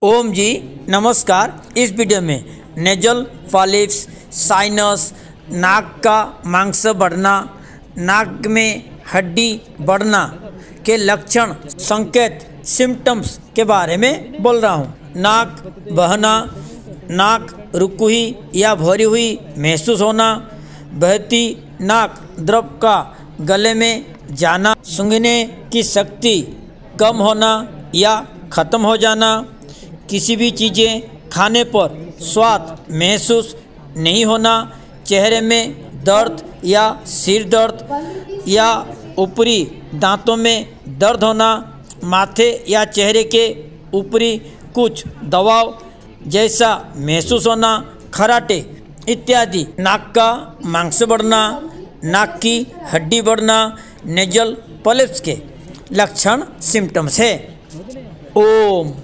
ओम जी नमस्कार। इस वीडियो में नेजल पॉलिप्स, साइनस, नाक का मांस बढ़ना, नाक में हड्डी बढ़ना के लक्षण, संकेत, सिम्टम्स के बारे में बोल रहा हूँ। नाक बहना, नाक रुकी हुई या भरी हुई महसूस होना, बहती नाक, द्रव का गले में जाना, सूंघने की शक्ति कम होना या ख़त्म हो जाना, किसी भी चीज़ें खाने पर स्वाद महसूस नहीं होना, चेहरे में दर्द या सिर दर्द या ऊपरी दांतों में दर्द होना, माथे या चेहरे के ऊपरी कुछ दबाव जैसा महसूस होना, खराटे इत्यादि। नाक का मांस बढ़ना, नाक की हड्डी बढ़ना नेजल पॉलिप्स के लक्षण सिम्टम्स है। ओम।